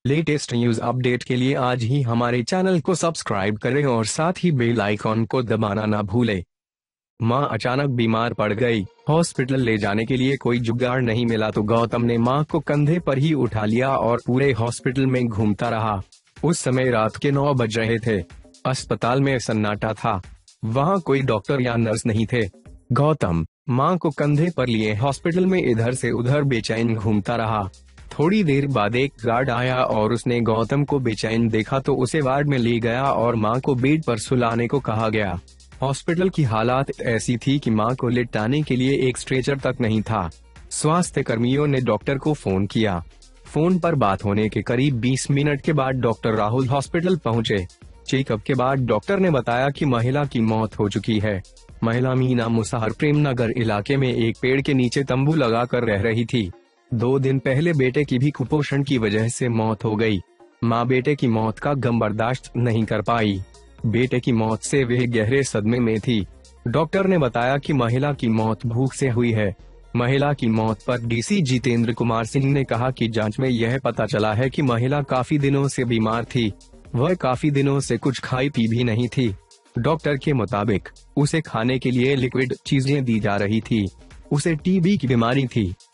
Latest news update के लिए आज ही हमारे चैनल को सब्सक्राइब करें और साथ ही बेल आइकॉन को दबाना ना भूलें। मां अचानक बीमार पड़ गई। हॉस्पिटल ले जाने के लिए कोई जुगाड़ नहीं मिला तो गौतम ने मां को कंधे पर ही उठा लिया और पूरे हॉस्पिटल में घूमता रहा। उस समय रात के 9 बज रहे थे। अस्पताल में सन्नाटा था। वहां कोई डॉक्टर या नर्स नहीं थे। गौतम मां को कंधे पर लिए हॉस्पिटल में इधर से उधर बेचैन घूमता रहा। थोड़ी देर बाद एक गार्ड आया और उसने गौतम को बेचैन देखा तो उसे वार्ड में ले गया और मां को बेड पर सुलाने को कहा गया। हॉस्पिटल की हालात ऐसी थी कि मां को लिटाने के लिए एक स्ट्रेचर तक नहीं था। स्वास्थ्य कर्मियों ने डॉक्टर को फोन किया। फोन पर बात होने के करीब 20 मिनट के बाद डॉक्टर राहुल हॉस्पिटल पहुंचे। चेकअप के बाद डॉक्टर ने बताया कि महिला की मौत हो चुकी है। महिला मीना मुसाहर प्रेमनगर इलाके में एक पेड़ के नीचे तंबू लगाकर रह रही थी। 2 दिन पहले बेटे की भी कुपोषण की वजह से मौत हो गई। मां बेटे की मौत का गम बर्दाश्त नहीं कर पाई। बेटे की मौत से वह गहरे सदमे में थी। डॉक्टर ने बताया कि महिला की मौत भूख से हुई है। महिला की मौत पर डीसी जितेंद्र कुमार सिंह ने कहा कि जांच में यह पता चला है कि महिला काफी दिनों से बीमार थी। वह काफी दिनों से कुछ खाई पी भी नहीं थी। डॉक्टर के मुताबिक उसे खाने के लिए लिक्विड चीजें दी जा रही थी। उसे टीबी की बीमारी थी।